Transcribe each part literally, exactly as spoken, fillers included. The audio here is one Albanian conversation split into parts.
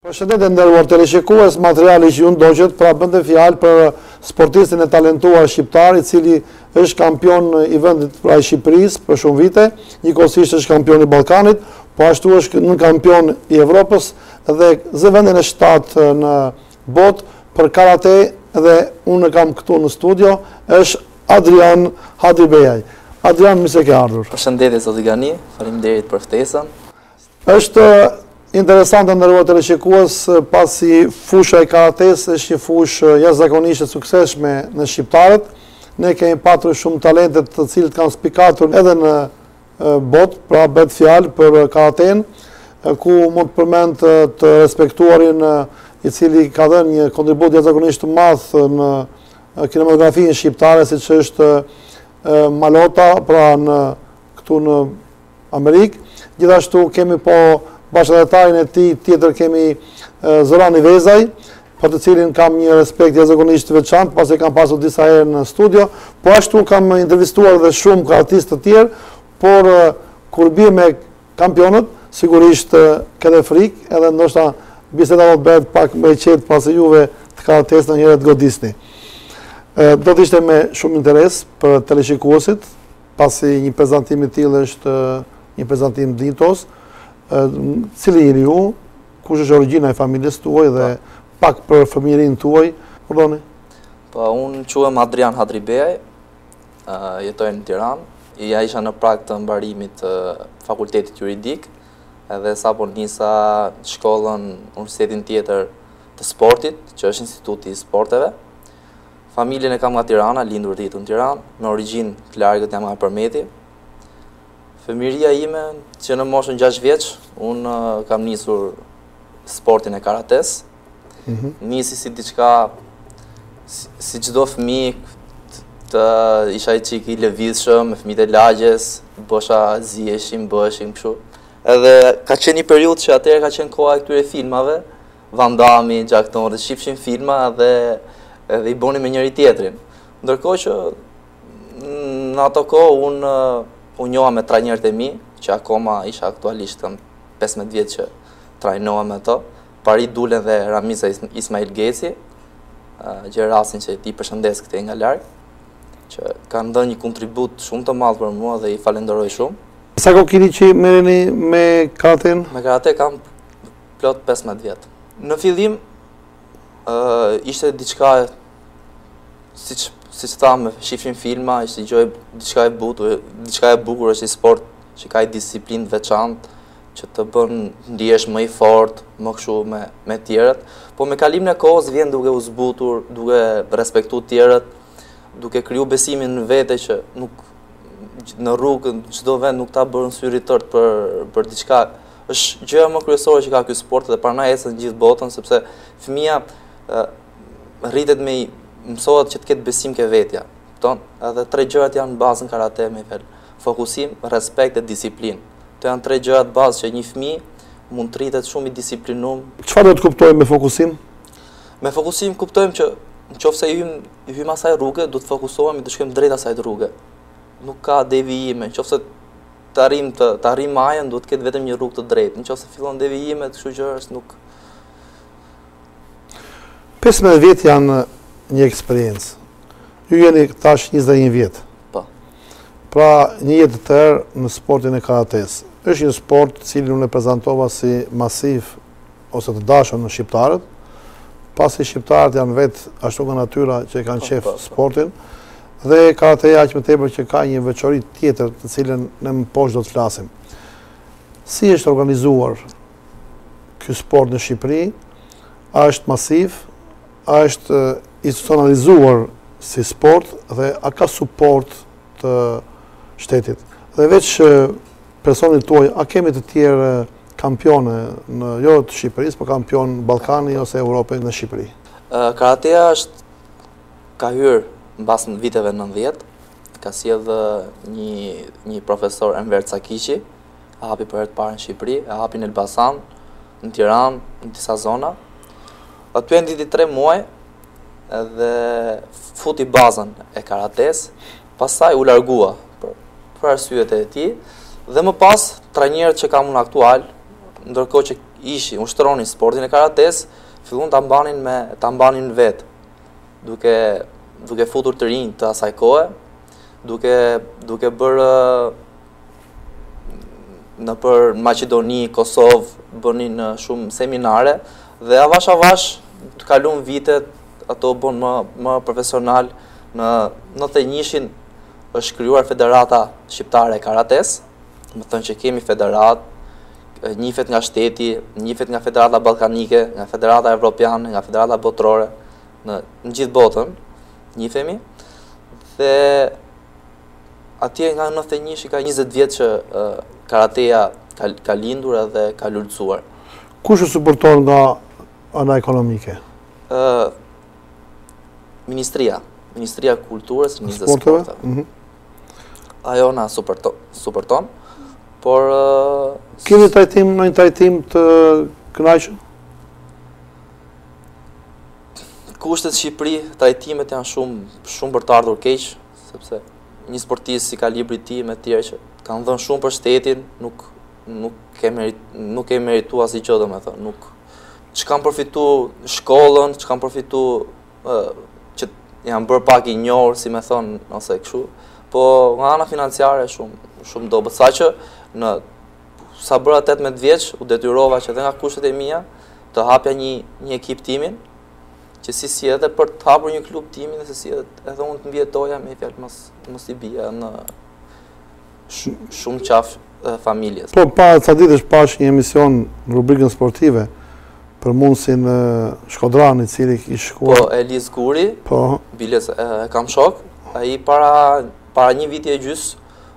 Përshëndetje nderuar teleshikues, materiali që ju ndoqët pra bënte fjalë për sportistin e talentuar shqiptar i cili është kampion i vendit pra i Shqipërisë për shumë vite, njëkohësisht është kampion i Ballkanit, po ashtu është në kampion i Evropës dhe zë vendin e shtatë në botë për karate dhe unë kam këtu në studio është Adrian Hadribejaj. Adrian, mirë se ke ardhur. Përshëndetje zoti Gani, faleminderit për ftesën. Është interesante nderuar teleshikues, pasi fusha e karates është një fushë jashtëzakonisht e suksesshme në shqiptarët. Ne kemi patur shumë talente të cilët kanë spikatur edhe në botë, pra bëhet fjalë për karaten, ku mund të përmend të respektuarin i cili ka dhënë një kontribut jashtëzakonisht të madh në kinematografinë shqiptare, siç është Malota, pra në këtu në Amerikë. Gjithashtu kemi po bashkëdhetarin e tij tjetër kemi Zoran Vezaj, për të cilin kam një respekt jashtëzakonisht të veçantë, pasi kam pasur disa herë në studio, po ashtu kam intervistuar edhe shumë karatistë të tjerë, por kur bie me kampionët, sigurisht këtë frikë, edhe ndoshta biseda do të bëhet pak më e qetë pasi juve të karates në njëherë të godisni. Do të ishte me shumë interes për teleshikuesit, pasi një prezantim i tillë është një prezantim dinjtos. Cili jeni ju, kush është origjina e familjes tuaj dhe pak për fëmijërinë tuaj, pardoni? Po, unë quhem Adrian Hadribejaj, jetoj në Tiranë, ja isha në prag të mbarimit të fakultetit juridik, edhe sapo nisa shkollën universitetin tjetër të sportit, që është Instituti i Sporteve. Familjen e kam nga Tirana, lindur rritur në Tiranë, me origjinë të largët jam nga Përmeti. Fëmijëria ime, që në moshën gjashtë vjeç, unë kam nisur sportin e karates. Nisi si diçka, si çdo fëmijë, të isha i çik i lëvizshëm, me fëmijët e lagjes, bosha zieshim, bëshim kështu. Edhe ka qenë një periudhë që atëherë ka qenë koha e këtyre filmave, Van Damme, Jack Thorne, shifshin filma dhe edhe i boni me njëri tjetrin. Ndërkohë që në ato kohë unë u njoha me trajnerët e mi, që akoma isha aktualisht kam pesëmbëdhjetë vjet që trajnoha me to. Pari dulen dhe Ramiza Ismail Geci, gjë rastin që ti përshëndes këtej nga larg, që kanë dhënë një kontribut shumë të madh për mua dhe i falenderoj shumë. Sa kohë keni që merreni me karaten? Me karate kam plot pesëmbëdhjetë vjet. Në fillim uh, ishte diçka siç siç thamë, shifim filma, ishte gjë diçka e bukur, diçka e bukur, është një sport që ka një disiplinë të veçantë, që të bën ndihesh më i fortë, më kështu me me tjerët, po me kalimin e kohës vjen duke u zbutur, duke respektuar tjerët, duke kriju besimin në vete që nuk në rrugë në çdo vend nuk ta bën syri tërt për për diçka. Është gjëja më kryesore që ka ky sport dhe pranaj ecën në gjithë botën, sepse fëmia rritet me mësohet që të ketë besim ke vetja. Ton, edhe tre gjërat janë bazën karate me fel. Fokusim, respekt dhe disiplinë. Këto janë tre gjërat bazë që një fëmijë mund të rritet shumë i disiplinuar. Çfarë do të kuptojmë me fokusim? Me fokusim kuptojmë që nëse i hym i hym asaj rruge, do të fokusohemi të shkojmë drejt asaj rruge. Nuk ka devijime. Nëse të arrim të të arrim majën, duhet të ketë vetëm një rrugë të drejtë. Nëse fillon devijime, kështu gjëra nuk. pesëmbëdhjetë vjet janë një eksperiencë. Ju jeni tash njëzet e një vjet. Po. Pra një jetë të tërë në sportin e karates. Është një sport cili unë e prezantova si masiv ose të dashur në shqiptarët, pasi shqiptarët janë vetë ashtu nga natyra që kanë qef sportin, dhe karateja aq më tepër që ka një veçori tjetër të cilën ne më poshtë do të flasim. Si është organizuar ky sport në Shqipëri? A është masiv? A është institucionalizuar si sport dhe a ka suport të shtetit? Dhe veç personit tuaj, a kemi të tjerë kampione në jo të Shqipërisë, por kampion Ballkani ose Evrope në Shqipëri? Karateja është ka hyrë mbas në viteve nëntëdhjetë, ka sjell një një profesor Enver Cakiqi, e hapi për herë të parë në Shqipëri, e hapi në Elbasan, në Tiranë, në disa zona. Aty nditi tre muaj edhe futi bazën e karates, pastaj u largua për, për arsyet e tij dhe më pas trajnerët që kam unë aktual ndërkohë që ishin, ushtronin sportin e karates, fillon ta mbanin me ta mbanin vet, duke duke futur të rinj të asaj kohe, duke duke bërë në për Maqedoni, Kosovë, bënin shumë seminare dhe avash avash të kalon vitet, ato bën më më profesional. Në nëntëdhjetë e njëshin është krijuar Federata Shqiptare e Karates, më thënë që kemi federat, njifet nga shteti, njifet nga Federata Ballkanike, nga Federata Evropiane, nga Federata Botërore, në, në gjithë botën, njifemi. Dhe atje nga nëntëdhjetë e njëshi ka njëzet vjetë që uh, karateja ka, ka lindur edhe ka lullëcuar. Kush e suporton nga ana ekonomike? Uh, Ministria. Ministria e Kulturës, Ministria e Sporteve. Mm -hmm. Ajo na suporton, suporton por... Uh, Keni trajtim në një trajtim të kënaqshëm? Kushtet Shqipëri, trajtimet janë shumë, shumë për të ardhur keq, sepse një sportist si kalibri tim e tjerë që kanë dhënë shumë për shtetin, nuk, nuk ke merit, nuk ke meritu asgjë, domethënë, nuk që kanë përfitu shkollën, që kanë përfitu uh, që janë bërë pak i njohur, si me thonë, ose kështu, po nga ana financiare shumë shumë dobët, saqë në sa bëra tetëmbëdhjetë vjeç u detyrova që edhe nga kushtet e mia të hapja një një ekip timin, që si si edhe për të hapur një klub timin dhe se si edhe, edhe unë të mbjetoja me fjalë mos mos i bija në sh, shumë qaf e familjes. Po pa ca ditësh pash një emision në rubrikën sportive për mundsin Shkodrani, i cili i shkuar. Po Eliz Guri, po biles e, e kam shok, ai para para një viti e gjys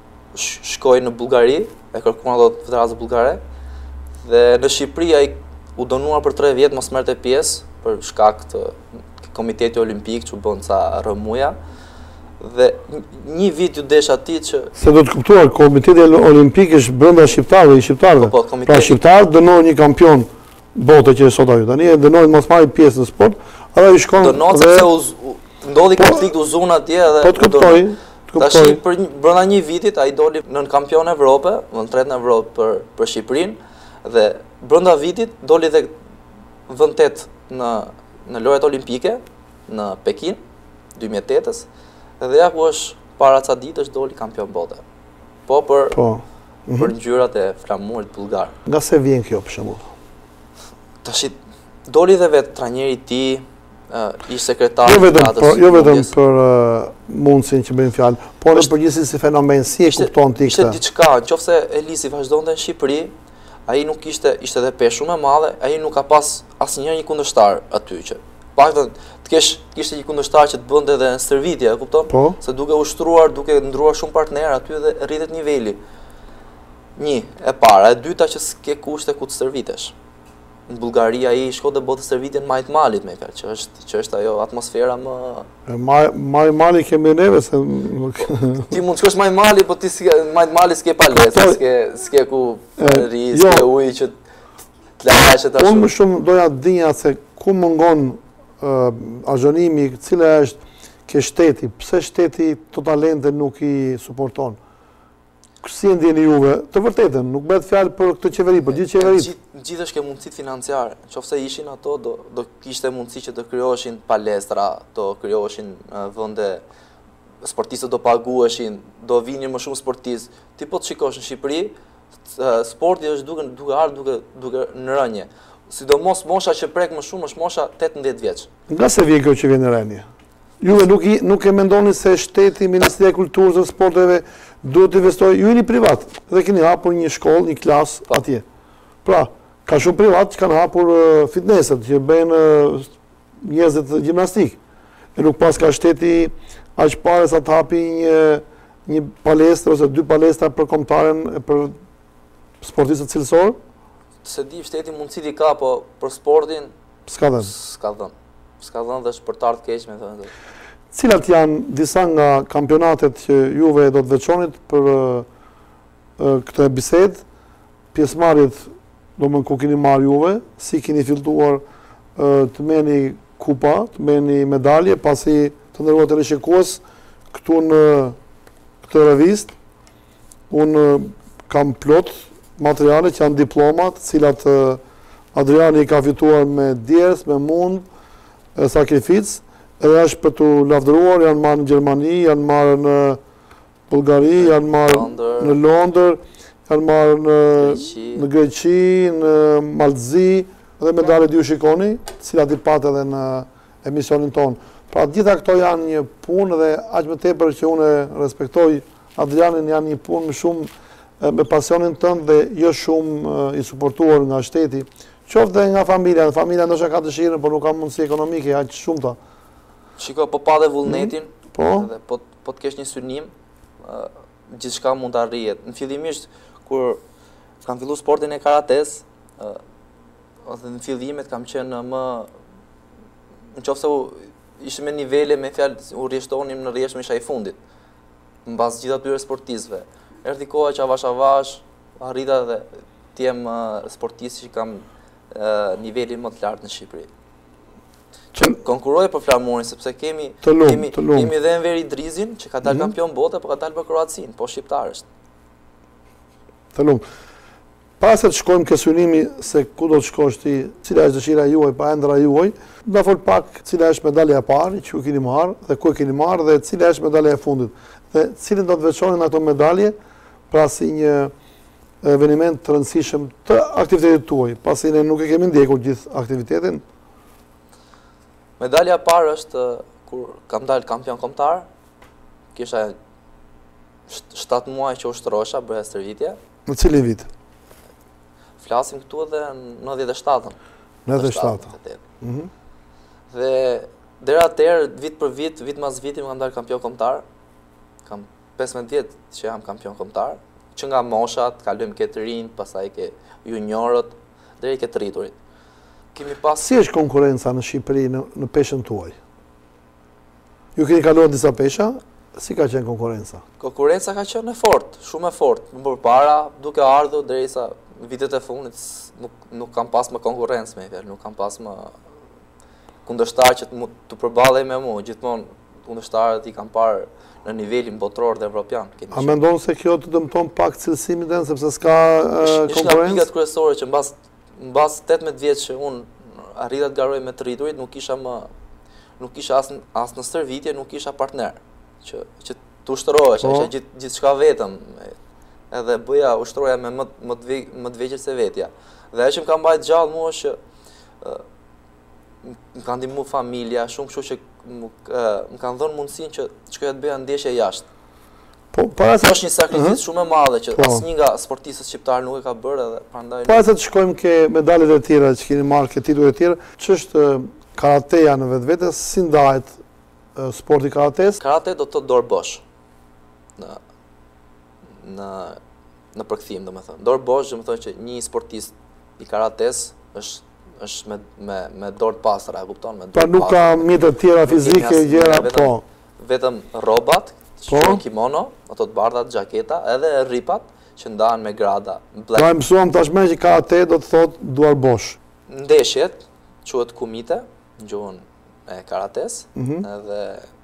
shkoi në Bullgari, e kërkuan ato Federatës Bullgare, dhe në Shqipëri ai u donuar për tre vjet mos merrte pjesë për shkak të Komiteti Olimpik që bën ca rrëmuja, dhe një vit ju desh atij që se do të kuptuar Komiteti Olimpik është brenda shqiptarëve, i shqiptarëve. Po, po, komiteti... Pra shqiptar dënojnë një kampion bote që është sot aty. Tani e dënojnë mos marrë pjesë në sport, edhe i shkon dënohet dhe... sepse uz, ndodhi po, konflikt uzun atje dhe po të kuptoj. Tash për brenda një vitit ai doli në kampion Evropë, në tretë në Evropë për për Shqipërinë, dhe brenda vitit doli dhe vend tetë në në lojrat olimpike në Pekin dy mijë e tetë, dhe ja ku është para ca ditësh doli kampion bote. Po për po. Mm -hmm. për ngjyrat e flamurit bullgar. Nga se vjen kjo për shembull? Tash doli dhe vetë trajneri i tij, uh, ish sekretar jo vetëm për, jo vetëm për uh, mundësin që bëjmë fjalë, por në përgjithësi si fenomen, si e kupton ti këtë? Ishte diçka, nëse Elisi vazhdonte në Shqipëri, ai nuk ishte ishte edhe peshë shumë e madhe, ai nuk ka pas asnjëherë një kundërshtar aty që paktën të kesh kishte një kundërshtar që të bënte edhe në stërvitje, e kupton? Po. Se duke ushtruar, duke ndruar shumë partner aty dhe rritet niveli. Një, e para, e dyta që s'ke kushte ku të stërvitesh. Në Bullgari ai shko dhe botë stërvitjen Majt Malit me fjalë, që është që është ajo atmosfera më Majt Mali kemi neve se ti mund të shkosh Majt Mali, po ti Majt Mali s'ke palesë, s'ke s'ke ku ri, s'ke jo, ujë që të laqeshet ashtu. Unë më shumë doja të dinja se ku mungon uh, azhonimi, cila është ke shteti, pse shteti të talente nuk i suporton? Si e ndjeni juve? Të vërtetën, nuk bëhet fjalë për këtë qeveri, për gjithë qeveritë. Gjithë është ke mundësitë financiare. Nëse ishin ato, do do kishte mundësi që të krijoheshin palestra, do krijoheshin uh, vende, sportistët do paguheshin, do vinin më shumë sportistë. Ti po të shikosh në Shqipëri, uh, sporti është duke duke ardhur duke duke në rënje. Sidomos mosha që prek më shumë është mosha tetëmbëdhjetë vjeç. Nga se vjen kjo që vjen në rënje? Juve nuk, i, nuk e mendoni se shteti, Ministria e Kulturës dhe Sporteve duhet të investojë, ju jeni privat dhe keni hapur një shkollë, një klasë atje. Pra, ka shumë privat që kanë hapur uh, fitnesset, që bëjnë uh, njerëzit gjimnastik. E nuk pas ka shteti aq pare sa të hapi një, një palestër ose dy palestra për kombëtaren për sportistët cilësor? Se di shteti mundësit i ka, po për sportin s'ka dhënë. S'ka dhënë. S'ka dhënë dhe është për të ardhur keq me thënë. Cilat janë disa nga kampionatet që juve do të veçonit për uh, uh, këtë bisedë, pjesëmarrjet, do më ku keni marrë juve, si keni filluar uh, të merrni kupa, të merrni medalje, pasi të ndërrohet të rishikues këtu në këtë revistë. Unë uh, kam plot materiale që janë diplomat, cilat uh, Adriani ka fituar me djerth, me mund, e sakrificë, edhe është për të lavdëruar, janë marrë në Gjermani, janë marrë në Bullgari, janë marrë në Londër, janë marrë në, në Greqi, në Maltzi, dhe medalet ju shikoni, cilat i patë edhe në emisionin tonë. Pra gjitha këto janë një punë dhe aq më tepër që unë respektoj Adrianin, janë një punë më shumë me pasionin tënd dhe jo shumë i suportuar nga shteti. Qoftë dhe nga familja, familja ndoshta ka dëshirën, por nuk ka mundësi ekonomike aq shumëta. Shiko, po pa dhe vullnetin, mm, po dhe po, po të kesh një synim, uh, gjithçka mund të arrijet. Në fillimisht, kur kam fillu sportin e karates, uh, dhe në fillimet kam qenë më, në qoftë se u ishte me nivele, me fjalë, u rjeshtonim në rjesht me isha i fundit, në bazë gjitha tyre sportistëve. Erdhi koha që avash avash, arrita dhe t'jem uh, sportist që kam uh, nivelin më të lartë në Shqipëri. Që konkuroj për flamurin, sepse kemi, të lum, kemi, të lum. kemi dhe Enveri Drizin, që ka dalë mm -hmm. kampion bote, po ka dalë për Kroacin, po shqiptar është. Të lumë. Para se të shkojmë ke synimi se ku do të shkosh ti, cila është dëshira juaj, pa ëndra juaj, do fol pak cila është medalja e parë që ju keni marrë dhe ku e keni marrë dhe cila është medalja e fundit. Dhe cilin do të veçonin ato medalje, pra si një eveniment të rëndësishëm të aktivitetit tuaj, pasi ne nuk e kemi ndjekur gjithë aktivitetin. Medalja e parë është kur kam dalë kampion kombëtar, kisha shtatë muaj që ushtrosha, bëja stërvitje. Në cilin vit? Flasim këtu edhe në nëntëdhjetë e shtatën. nëntëdhjetë e shtatën. Mhm. Dhe deri atëherë, vit për vit, vit mas viti më kam dalë kampion kombëtar. Kam pesëmbëdhjetë vjet që jam kampion kombëtar, që nga moshat, kalojmë ke të rinjt, pastaj ke juniorët, deri ke të rriturit. Kemi pas... Si është konkurenca në Shqipëri në, në peshën tuaj? Ju keni kaluar disa pesha, si ka qenë konkurenca? Konkurenca ka qenë e fortë, shumë e fortë. Më përpara, duke ardhur derisa vitet e fundit nuk nuk kam pas më konkurrencë me fjalë, nuk kam pas më kundërshtar që të, të përballej me mua, gjithmonë kundërshtarët i kam parë në nivelin botror dhe evropian. A mendon se kjo të dëmton pak cilësimin tënd sepse s'ka konkurrencë? Ishte nga pikat kryesore që mbas mbas tetëmbëdhjetë vjeç që unë arrita të garoj me të rriturit, nuk kisha më nuk kisha as as në stërvitje, nuk kisha partner që që të ushtrohesh, isha gjithë gjithçka vetëm. Edhe bëja ushtroja me më më të më të vegjël se vetja. Dhe ajo që më ka mbajtur gjallë mua është që më kanë ndihmuar familja, shumë kështu që më, më kanë dhënë mundësinë që të shkoja të bëja ndeshje jashtë. Po para se është një sakrificë shumë e madhe që asnjë nga sportistët shqiptar nuk e ka bërë edhe prandaj. Para se të shkojmë ke medalet e tjera që keni marrë, ke titujt e tjera, ç'është karateja në vetvete, si ndahet sporti karates? Karate do të thotë dorë bosh. Në në në përkthim, domethënë. Dorë bosh, domethënë që një sportist i karates është është me me me dorë të pastra, e kupton, me dorë. Pra nuk ka mjete të tjera fizike, gjëra, po. Vetëm rrobat, shkruan kimono, ato të bardhat, xhaketa, edhe rripat që ndahen me grada. Pra mësuam tashmë që karate do të thotë duar bosh. Ndeshjet quhet kumite, në gjuhën e karates, mm -hmm. edhe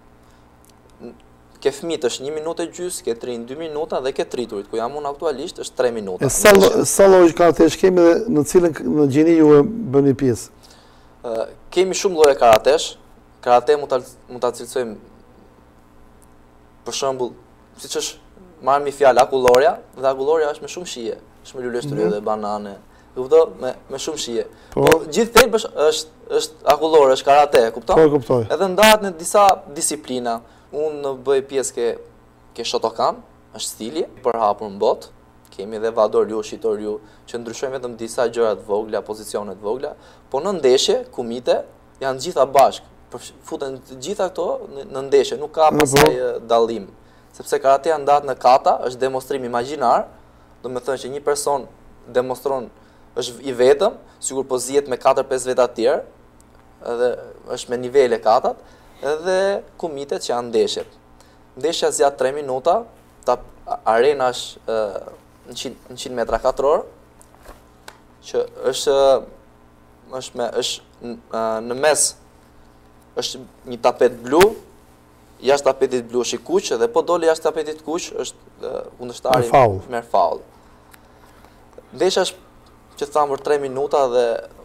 ke fëmijët është një minutë e gjys, ke të rinj dy minuta dhe ke të rriturit, ku jam unë aktualisht është tre minuta. E sa sa lloj karatesh kemi dhe në cilën në gjeni ju e bëni pjesë? Uh, kemi shumë lloje karatesh. Karate mund ta mund ta cilësojmë për shembull, siç është marrë mi fjalë akullorja, dhe akullorja është me shumë shije, është me lule shtryje mm -hmm. dhe banane. Kupton? Me me shumë shije. Po, po gjithë thelb është është është akullor, është karate, kupton? Po, kuptoj. Edhe ndahet në disa disiplina. Unë bëj pjesë ke, ke Shotokan, është stili, për hapur në botë, kemi dhe Vadorju, Shitorju, që ndryshojmë vetëm disa gjëra të vogla, pozicione të vogla, po në ndeshje, kumite, janë gjitha bashkë, futen gjitha këto në ndeshje, nuk ka pasaj dallim, sepse karatea ndahet në kata, është demonstrim imagjinar, do me thënë që një person demonstron, është i vetëm, sigur po zihet me katër pesë veta të tjerë, edhe është me nivele katat, edhe kumitet që janë ndeshjet. Ndeshja zgjat tre minuta, ta arena është njëqind metra katror, që është është me është në mes është një tapet blu, jashtë tapetit blu është i kuq, dhe po dole jashtë tapetit kuq është kundërshtari merr faull. Ndeshja është që thamë për tre minuta dhe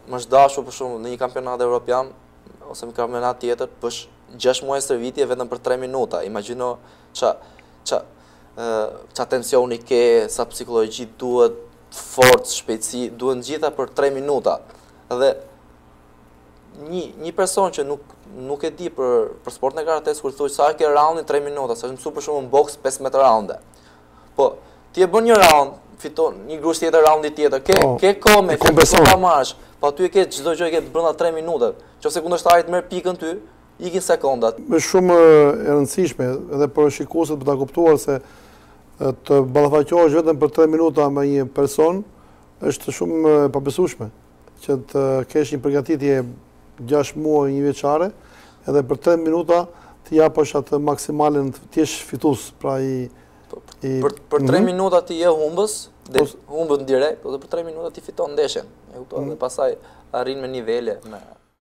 mëzhdashur për shumë në një kampionat evropian ose në kampionat tjetër, për gjashtë muaj stërvitje vetëm për tre minuta. Imagjino ça ça ça tensioni ke, sa psikologji duhet, forcë, shpejtësi, duhen gjitha për tre minuta. Dhe një një person që nuk nuk e di për për sportin e karates, kur thuaj sa ke raundin tre minuta, sa është mësuar për shembull në boks pesëmbëdhjetë raunde. Po, ti e bën një raund, fiton një grush tjetër raundi tjetër, ke oh, ke kohë me ta marrësh, po aty e ke çdo gjë e ke brenda tre minuta. Nëse kundërshtarit merr pikën ty, ikin sekondat. Është shumë e rëndësishme edhe për shikuesit për ta kuptuar se të ballafaqohesh vetëm për tre minuta me një person është shumë e pabesueshme, që të kesh një përgatitje gjashtë muaj, një vjeçare, edhe për tre minuta të japësh atë maksimalen të jesh fitues, pra i i për për tre minuta ti je humbës, dhe humbën direkt, ose për tre minuta ti fiton ndeshjen. E kuptoj, dhe pastaj arrin me nivele me